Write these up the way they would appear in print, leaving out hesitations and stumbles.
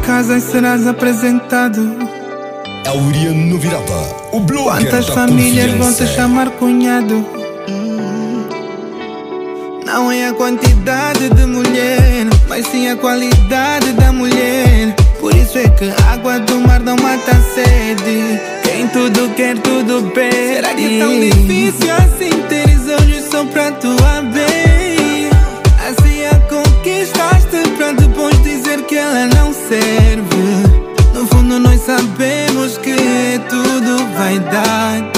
casas serás apresentado. Auriano Virata, o blogueiro. Quantas famílias vão te chamar cunhado? Não é a quantidade de mulher, mas sim a qualidade da mulher. Por isso é que a água do mar não mata a sede. Quem tudo quer, tudo perde. Será que é tão difícil assim teres olhos só pra tua bem? Assim a conquistaste pra depois dizer que ela não serve. No fundo nós sabemos que é tudo vaidade.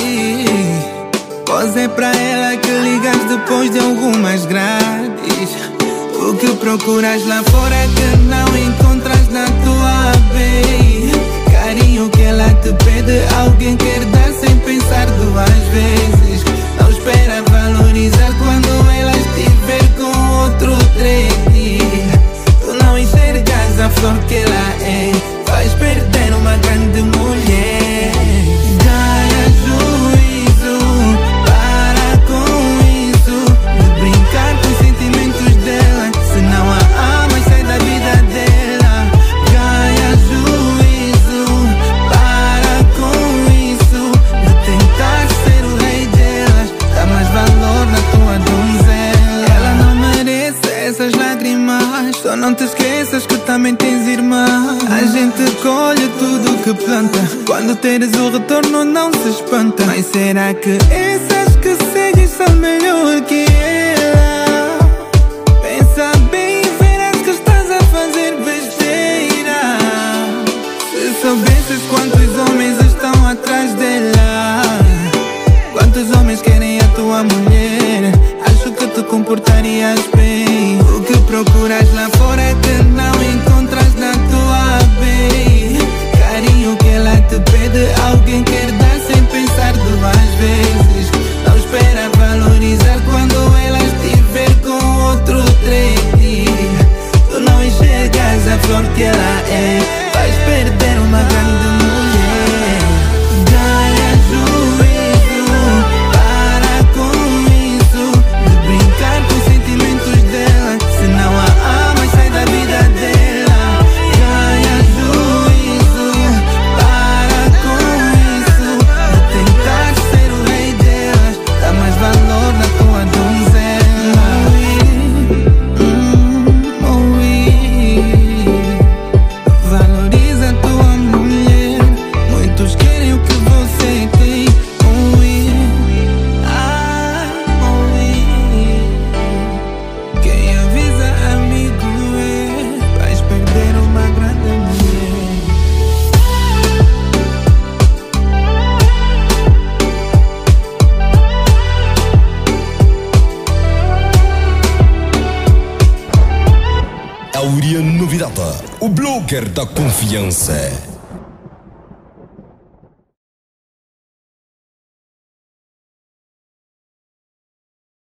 Pois é pra ela que ligas depois de algumas grades. O que procuras lá fora que não encontras na tua bem. Carinho que ela te pede, alguém quer dar sem pensar duas vezes. Não espera valorizar quando ela estiver com outro trade. Tu não enxergas a flor que ela é, vais perder uma grande mulher. Ganha juízo, para com isso de brincar com os sentimentos dela. Se não a amas, sai da vida dela. Ganha juízo, para com isso de tentar ser o rei delas. Dá mais valor na tua donzela. Ela não merece essas lágrimas. Só não te esqueças que também tens irmã. A gente colhe tudo que planta. Quando teres o retorno não se espanta. Mas será que essas que segues são melhor que ela? Pensa bem e verás que estás a fazer besteira. Se soubesses quantos homens estão atrás dela, quantos homens querem a tua mulher, acho que te comportarias bem. O que procuras lá fora é que não encontras na tua bem. Carinho que ela te pede, alguém quer dar sem pensar duas vezes. Não espera valorizar quando ela estiver com outro trade. Tu não enxergas a flor que ela é, vais perder uma grande mulher. Ganha juízo, para com isso de brincar com os sentimentos dela. Se não a amas, sai da vida dela. Ganha juízo, para com isso de tentar ser o rei delas. Dá mais valor na tua donzela. Valoriza a tua mulher. Muitos querem o que você tem. Quem avisa amigo é, vais perder uma grande mulher. Auriano Virata, o blogueiro da confiança.